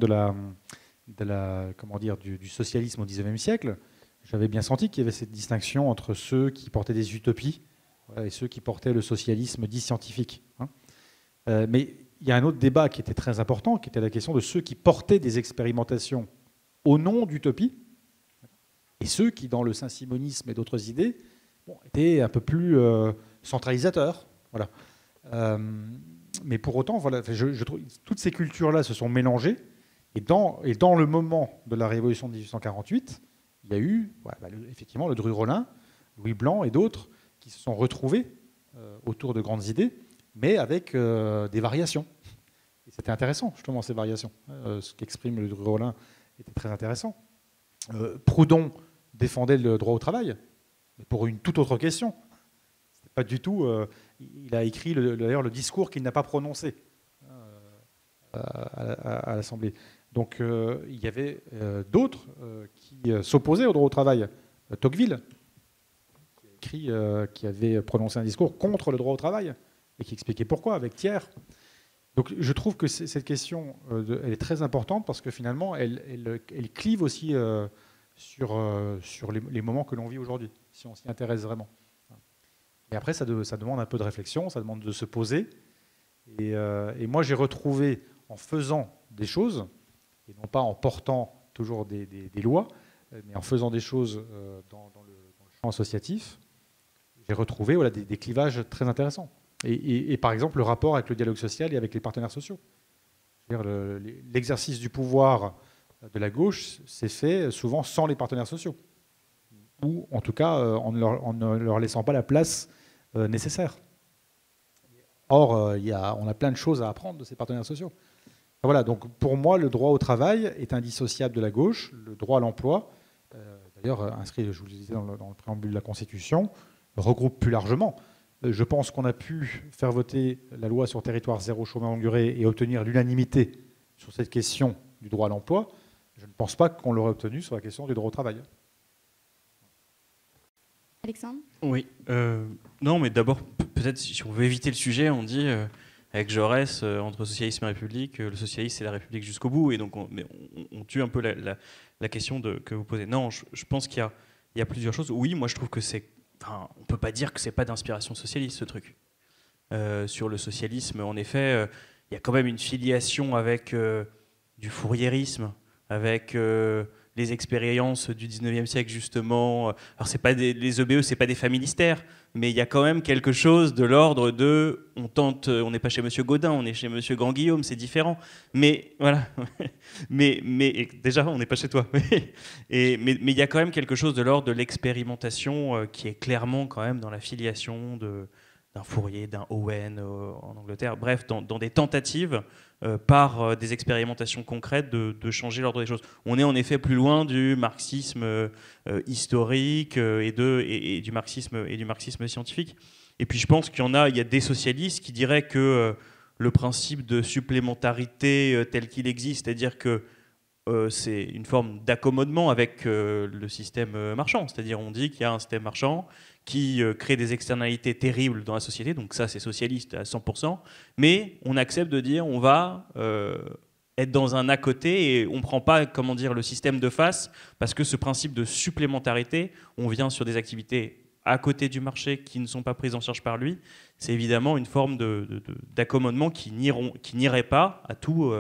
du socialisme au XIXe siècle, j'avais bien senti qu'il y avait cette distinction entre ceux qui portaient des utopies et ceux qui portaient le socialisme dit scientifique. Mais il y a un autre débat qui était très important, qui était la question de ceux qui portaient des expérimentations au nom d'utopie, et ceux qui, dans le saint-simonisme et d'autres idées, étaient un peu plus centralisateurs. Voilà. Mais pour autant, voilà, je trouve toutes ces cultures-là se sont mélangées, et dans le moment de la Révolution de 1848, il y a eu effectivement le Ledru-Rollin, Louis Blanc et d'autres qui se sont retrouvés autour de grandes idées, mais avec des variations. Et c'était intéressant, justement, ces variations. Ce qu'exprime le Ledru-Rollin était très intéressant. Proudhon défendait le droit au travail, mais pour une toute autre question. C'était pas du tout... il a écrit, d'ailleurs, le discours qu'il n'a pas prononcé à l'Assemblée. Donc, il y avait d'autres qui s'opposaient au droit au travail. Tocqueville, qui avait prononcé un discours contre le droit au travail, et qui expliquait pourquoi, avec Thiers. Donc je trouve que cette question, elle est très importante parce que finalement, elle clive aussi sur les moments que l'on vit aujourd'hui, si on s'y intéresse vraiment. Et après, ça demande un peu de réflexion, ça demande de se poser. Et moi, j'ai retrouvé, en faisant des choses, et non pas en portant toujours des lois, mais en faisant des choses dans le champ associatif, j'ai retrouvé des clivages très intéressants. Et par exemple, le rapport avec le dialogue social et avec les partenaires sociaux. L'exercice du pouvoir de la gauche s'est fait souvent sans les partenaires sociaux, ou en tout cas en ne leur laissant pas la place nécessaire. Or, on a plein de choses à apprendre de ces partenaires sociaux. Voilà, donc pour moi, le droit au travail est indissociable de la gauche. Le droit à l'emploi, d'ailleurs inscrit, je vous le disais, dans le préambule de la Constitution, regroupe plus largement. Je pense qu'on a pu faire voter la loi sur territoire zéro chômeur longue durée et obtenir l'unanimité sur cette question du droit à l'emploi. Je ne pense pas qu'on l'aurait obtenu sur la question du droit au travail. Alexandre ? Oui. Non, mais d'abord, peut-être si on veut éviter le sujet, on dit avec Jaurès, entre socialisme et république, le socialisme c'est la république jusqu'au bout. Et donc on tue un peu la question que vous posez. Non, je pense qu'il y a plusieurs choses. Oui, moi je trouve que c'est... Enfin, on ne peut pas dire que c'est pas d'inspiration socialiste, ce truc. Sur le socialisme, en effet, il y a quand même une filiation avec du fouriérisme, avec les expériences du 19e siècle, justement. Alors, c'est pas les EBE, c'est pas des familistères, mais il y a quand même quelque chose de l'ordre de... On n'est pas chez Monsieur Gaudin, on est chez Monsieur Grand-Guillaume, c'est différent. Mais voilà. mais déjà, on n'est pas chez toi. mais il y a quand même quelque chose de l'ordre de l'expérimentation qui est clairement quand même dans la filiation d'un Fourier, d'un Owen en Angleterre. Bref, dans des tentatives par des expérimentations concrètes de changer l'ordre des choses. On est en effet plus loin du marxisme historique et du marxisme scientifique. Et puis je pense qu'il y a des socialistes qui diraient que le principe de supplémentarité tel qu'il existe, c'est-à-dire que c'est une forme d'accommodement avec le système marchand. C'est-à-dire on dit qu'il y a un système marchand qui crée des externalités terribles dans la société, donc ça c'est socialiste à 100%, mais on accepte de dire on va être dans un à côté et on ne prend pas le système de face, parce que ce principe de supplémentarité, on vient sur des activités à côté du marché qui ne sont pas prises en charge par lui, c'est évidemment une forme d'accommodement qui n'irait pas à tous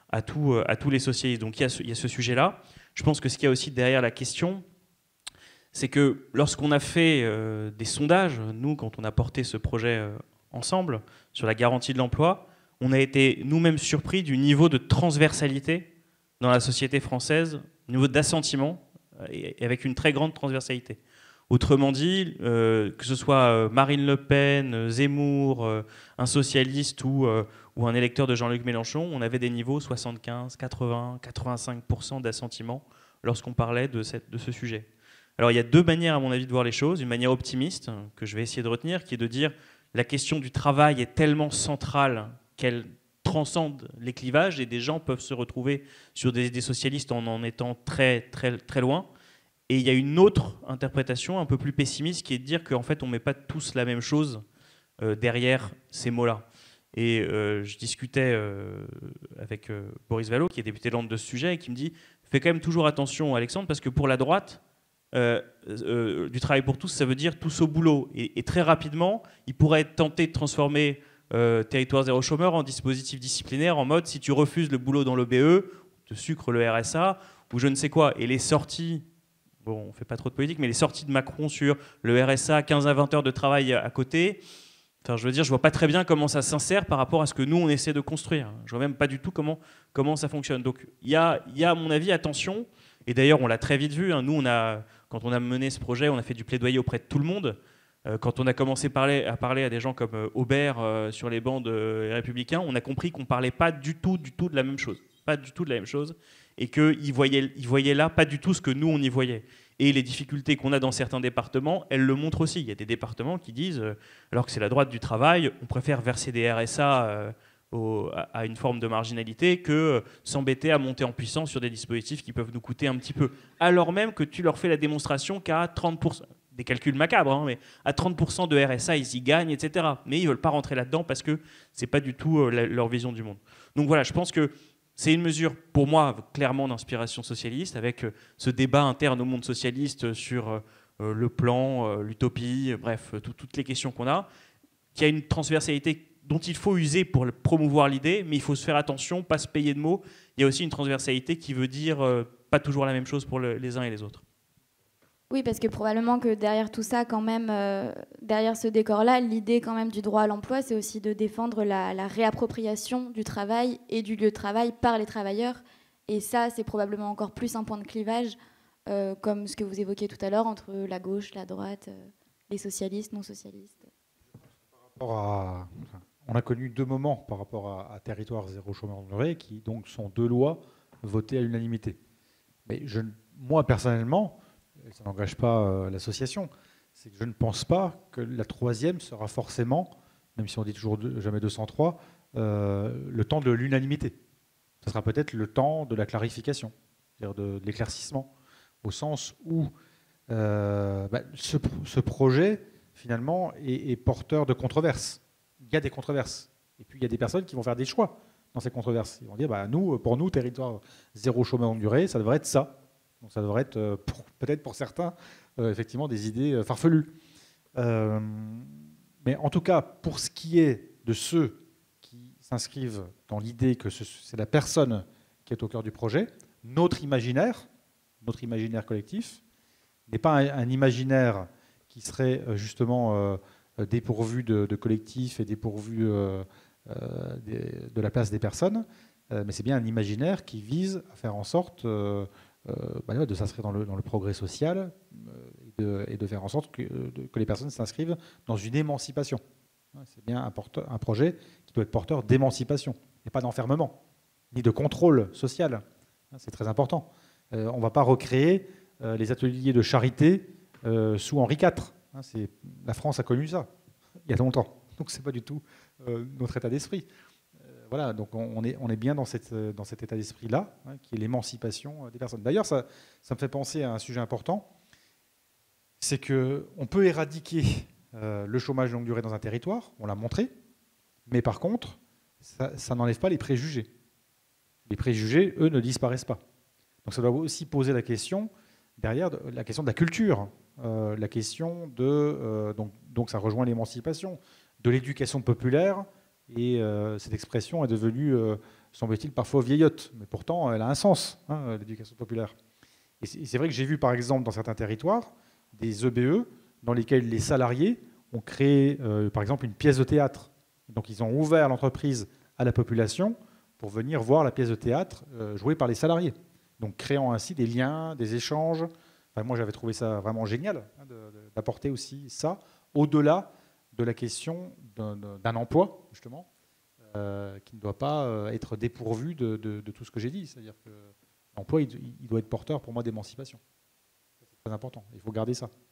les socialistes. Donc il y a ce sujet-là. Je pense que ce qu'il y a aussi derrière la question, c'est que lorsqu'on a fait des sondages, nous, quand on a porté ce projet ensemble sur la garantie de l'emploi, on a été nous-mêmes surpris du niveau de transversalité dans la société française, niveau d'assentiment, et avec une très grande transversalité. Autrement dit, que ce soit Marine Le Pen, Zemmour, un socialiste ou un électeur de Jean-Luc Mélenchon, on avait des niveaux 75, 80, 85% d'assentiment lorsqu'on parlait de ce sujet. Alors il y a deux manières, à mon avis, de voir les choses. Une manière optimiste, que je vais essayer de retenir, qui est de dire la question du travail est tellement centrale qu'elle transcende les clivages et des gens peuvent se retrouver sur des idées socialistes en étant très, très, très loin. Et il y a une autre interprétation un peu plus pessimiste qui est de dire qu'en fait on ne met pas tous la même chose derrière ces mots-là. Et je discutais avec Boris Vallaud, qui est député de Landes de ce sujet, et qui me dit « Fais quand même toujours attention, Alexandre, parce que pour la droite, du travail pour tous, ça veut dire tous au boulot. Et très rapidement, il pourrait être tenté de transformer territoire zéro chômeur en dispositif disciplinaire, en mode si tu refuses le boulot dans l'OBE, te sucre le RSA, ou je ne sais quoi. Et les sorties, bon, on ne fait pas trop de politique, mais les sorties de Macron sur le RSA, 15 à 20 heures de travail à côté, enfin, je veux dire, je ne vois pas très bien comment ça s'insère par rapport à ce que nous, on essaie de construire. Je ne vois même pas du tout comment ça fonctionne. Donc, il y a, à mon avis, attention. Et d'ailleurs, on l'a très vite vu. Hein. Nous, quand on a mené ce projet, on a fait du plaidoyer auprès de tout le monde. Quand on a commencé à parler à des gens comme Aubert sur les bancs des Républicains, on a compris qu'on ne parlait pas du tout de la même chose. Pas du tout de la même chose. Et qu'ils voyaient là pas du tout ce que nous, on y voyait. Et les difficultés qu'on a dans certains départements, elles le montrent aussi. Il y a des départements qui disent, alors que c'est la droite du travail, on préfère verser des RSA à une forme de marginalité que s'embêter à monter en puissance sur des dispositifs qui peuvent nous coûter un petit peu. Alors même que tu leur fais la démonstration qu'à 30%, des calculs macabres, hein, mais à 30% de RSA, ils y gagnent, etc. Mais ils ne veulent pas rentrer là-dedans parce que ce n'est pas du tout leur vision du monde. Donc voilà, je pense que c'est une mesure, pour moi, clairement d'inspiration socialiste, avec ce débat interne au monde socialiste sur le plan, l'utopie, bref, toutes les questions qu'on a, qui a une transversalité dont il faut user pour promouvoir l'idée, mais il faut se faire attention, pas se payer de mots. Il y a aussi une transversalité qui veut dire pas toujours la même chose pour les uns et les autres. Oui, parce que probablement que derrière tout ça, quand même, derrière ce décor-là, l'idée quand même du droit à l'emploi, c'est aussi de défendre la réappropriation du travail et du lieu de travail par les travailleurs. Et ça, c'est probablement encore plus un point de clivage, comme ce que vous évoquiez tout à l'heure, entre la gauche, la droite, les socialistes, non socialistes. On a connu 2 moments par rapport à territoire zéro chômeur longue durée, qui donc sont 2 lois votées à l'unanimité. Mais moi, personnellement, et ça n'engage pas l'association, c'est que je ne pense pas que la 3e sera forcément, même si on dit toujours jamais 203, le temps de l'unanimité. Ce sera peut-être le temps de la clarification, c'est-à-dire de l'éclaircissement, au sens où ce projet, finalement, est porteur de controverses. Il y a des controverses. Et puis, il y a des personnes qui vont faire des choix dans ces controverses. Ils vont dire, pour nous, territoire zéro chômeur longue durée, ça devrait être ça. Donc, ça devrait être, peut-être pour certains, effectivement, des idées farfelues. Mais en tout cas, pour ce qui est de ceux qui s'inscrivent dans l'idée que c'est la personne qui est au cœur du projet, notre imaginaire collectif, n'est pas un imaginaire qui serait justement dépourvu de collectif et dépourvu de la place des personnes, mais c'est bien un imaginaire qui vise à faire en sorte de s'inscrire dans le progrès social et de faire en sorte que les personnes s'inscrivent dans une émancipation. C'est bien un projet qui doit être porteur d'émancipation et pas d'enfermement, ni de contrôle social. C'est très important. On ne va pas recréer les ateliers de charité sous Henri IV. La France a connu ça il y a longtemps. Donc ce n'est pas du tout notre état d'esprit. Voilà, donc on est bien dans cet état d'esprit-là, qui est l'émancipation des personnes. D'ailleurs, ça me fait penser à un sujet important, c'est qu'on peut éradiquer le chômage longue durée dans un territoire, on l'a montré, mais par contre, ça n'enlève pas les préjugés. Les préjugés, eux, ne disparaissent pas. Donc ça doit aussi poser la question, derrière, la question de la culture, la question de... donc ça rejoint l'émancipation, de l'éducation populaire, et cette expression est devenue, semble-t-il, parfois vieillotte, mais pourtant elle a un sens, l'éducation populaire. Et c'est vrai que j'ai vu, par exemple, dans certains territoires, des EBE dans lesquels les salariés ont créé, par exemple, une pièce de théâtre. Donc ils ont ouvert l'entreprise à la population pour venir voir la pièce de théâtre jouée par les salariés. Donc créant ainsi des liens, des échanges. Enfin, moi, j'avais trouvé ça vraiment génial, d'apporter aussi ça, au-delà de la question d'un emploi, justement, qui ne doit pas être dépourvu de tout ce que j'ai dit. C'est-à-dire que l'emploi, il doit être porteur, pour moi, d'émancipation. C'est très important. Il faut garder ça.